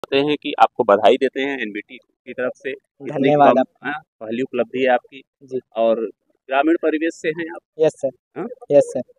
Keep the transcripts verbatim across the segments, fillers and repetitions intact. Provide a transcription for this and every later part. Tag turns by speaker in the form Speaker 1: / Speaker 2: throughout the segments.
Speaker 1: कहते हैं कि आपको बधाई देते हैं एनबीटी की तरफ से।
Speaker 2: धन्यवाद।
Speaker 1: हाँ, पहली उपलब्धि है आपकी
Speaker 2: जी।
Speaker 1: और ग्रामीण परिवेश से हैं आप?
Speaker 2: Yes sir.
Speaker 1: हाँ?
Speaker 2: Yes sir.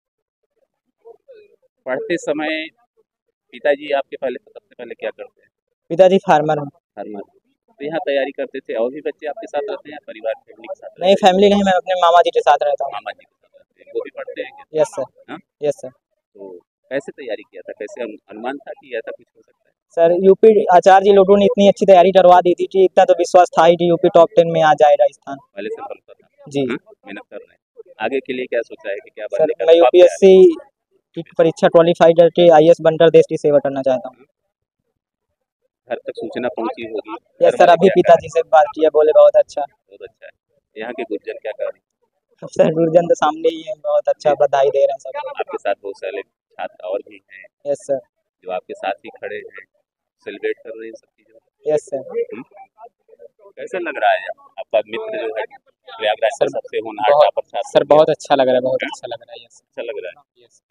Speaker 1: पढ़ते समय पिताजी आपके पहले सबसे पहले क्या करते हैं?
Speaker 2: पिताजी फार्मर हैं।
Speaker 1: फार्मर। तो यहाँ तैयारी करते थे और भी बच्चे आपके साथ रहते हैं या परिवार फैमिली के साथ?
Speaker 2: नहीं, फैमिली नहीं, मैं अपने मामा जी के साथ रहता हूँ।
Speaker 1: मामा जी के साथ रहते हैं, वो भी पढ़ते हैं क्या?
Speaker 2: Yes sir.
Speaker 1: हाँ?
Speaker 2: Yes sir.
Speaker 1: तो कैसे तैयारी किया था, कैसे अनुमान था कि ऐसा कुछ हो सकता है?
Speaker 2: सर यूपी आचार्य जी लोगों ने इतनी अच्छी तैयारी करवा दी थी कि इतना तो विश्वास था ही कि यूपी टॉप टेन में आ जाए राजस्थान।
Speaker 1: पहले से पता था?
Speaker 2: जी।
Speaker 1: मेहनत कर रहे हैं। आगे के लिए क्या सोचा है कि क्या
Speaker 2: सर
Speaker 1: बनने का?
Speaker 2: मैं यूपीएससी की परीक्षा क्वालिफाई करके आईएएस बनकर देश की सेवा करना चाहता हूँ।
Speaker 1: घर तक सूचना पहुंची होगी?
Speaker 2: यस सर, अभी पिताजी से बात किया, बोले बहुत अच्छा।
Speaker 1: बहुत अच्छा है। यहाँ के गुरुजन क्या कर रहे हैं?
Speaker 2: सर गुरुजन तो सामने ही है, बहुत अच्छा बधाई दे रहे हैं सब।
Speaker 1: आपके साथ बहुत सारे छात्र और भी हैं?
Speaker 2: Yes sir.
Speaker 1: जो आपके साथ ही खड़े हैं, सेलिब्रेट कर रहे हैं सब चीजों?
Speaker 2: Yes sir.
Speaker 1: कैसा लग रहा है आपका मित्र जो है प्रयागराज का सबसे होनहार टॉपर छात्र?
Speaker 2: सर बहुत अच्छा लग रहा है, बहुत अच्छा लग रहा है। यस
Speaker 1: अच्छा लग रहा है। यस।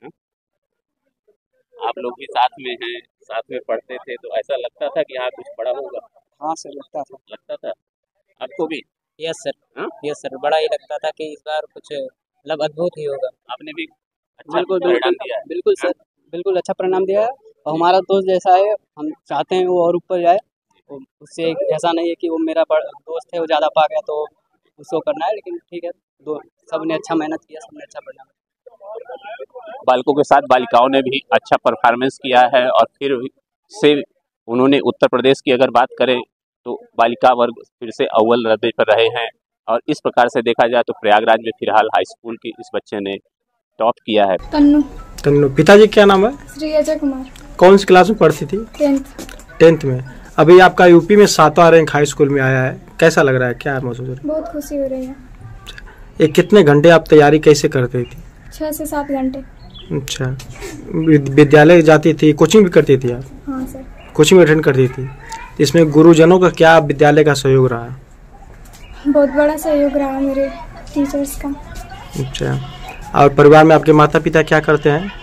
Speaker 1: आप लोग भी साथ में हैं, साथ में पढ़ते थे, तो ऐसा लगता था कि यहाँ कुछ बड़ा होगा?
Speaker 2: हाँ सर, लगता था।
Speaker 1: लगता था आपको भी?
Speaker 2: Yes sir. यस सर, बड़ा ही लगता था कि इस बार कुछ मतलब अद्भुत ही होगा।
Speaker 1: आपने भी अच्छा परिणाम दिया है?
Speaker 2: बिल्कुल सर, बिल्कुल अच्छा परिणाम दिया है। और हमारा दोस्त जैसा है, हम चाहते हैं वो और ऊपर जाए। उससे ऐसा नहीं है कि वो मेरा दोस्त है वो ज़्यादा पा गया तो उसको करना है, लेकिन ठीक है, दो सबने अच्छा मेहनत किया, सबने अच्छा परिणाम।
Speaker 1: बालकों के साथ बालिकाओं ने भी अच्छा परफॉर्मेंस किया है और फिर से उन्होंने उत्तर प्रदेश की अगर बात करें तो बालिका वर्ग फिर से अव्वल रतबे पर रहे हैं। और इस प्रकार से देखा जाए तो प्रयागराज में फिलहाल हाई स्कूल की इस बच्चे ने टॉप किया है।
Speaker 3: तन्नू।
Speaker 4: तन्नू। पिताजी क्या नाम है?
Speaker 3: श्री अजय कुमार।
Speaker 4: कौन सी क्लास में पढ़ती थी?
Speaker 3: टेंथ।
Speaker 4: टेंथ में। अभी आपका यूपी में सातवां रैंक हाई स्कूल में आया है, कैसा लग रहा है, क्या महसूस हो रहा है?
Speaker 3: बहुत खुशी हो रही है।
Speaker 4: ये कितने घंटे आप तैयारी कैसे करती थी?
Speaker 3: छः से सात घंटे।
Speaker 4: अच्छा, विद्यालय जाती थी, कोचिंग भी करती थी आप?
Speaker 3: हाँ सर।
Speaker 4: कोचिंग अटेंड करती थी। इसमें गुरुजनों का क्या विद्यालय का सहयोग रहा?
Speaker 3: बहुत बड़ा सहयोग रहा मेरे टीचर्स का।
Speaker 4: अच्छा, और परिवार में आपके माता पिता क्या करते हैं?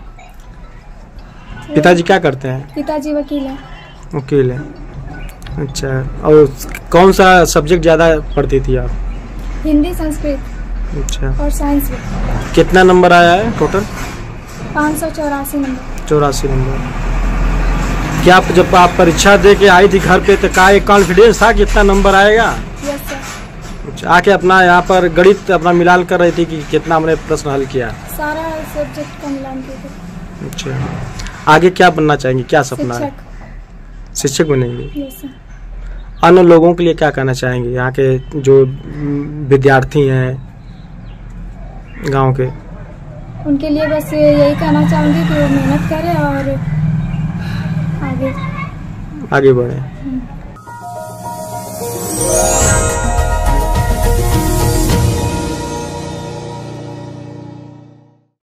Speaker 4: पिताजी क्या करते हैं?
Speaker 3: पिताजी वकील हैं।
Speaker 4: वकील है। अच्छा, और कौन सा सब्जेक्ट ज़्यादा पढ़ती थी आप?
Speaker 3: हिंदी, संस्कृत
Speaker 4: अच्छा,
Speaker 3: और साइंस भी।
Speaker 4: कितना नंबर आया है टोटल?
Speaker 3: पाँच सौ चौरासी नंबर।
Speaker 4: चौरासी नंबर। क्या आप जब आप परीक्षा दे के आई थी घर पे तो क्या एक कॉन्फिडेंस था कि इतना नंबर आएगा?
Speaker 3: Yes sir.
Speaker 4: अच्छा, आके अपना यहाँ पर गणित अपना मिलान कर रही थी कि कितना हमने प्रश्न हल किया?
Speaker 3: सारा सब्जेक्ट का मिलान किया।
Speaker 4: अच्छा, आगे क्या बनना चाहेंगे, क्या सपना है? शिक्षक बनेंगे।
Speaker 3: Yes sir.
Speaker 4: अन्य लोगों के लिए क्या कहना चाहेंगे, यहाँ के जो विद्यार्थी हैं गांव के?
Speaker 3: उनके लिए बस यही कहना चाहूँगी कि वो मेहनत करें और आगे
Speaker 4: आगे बढ़े।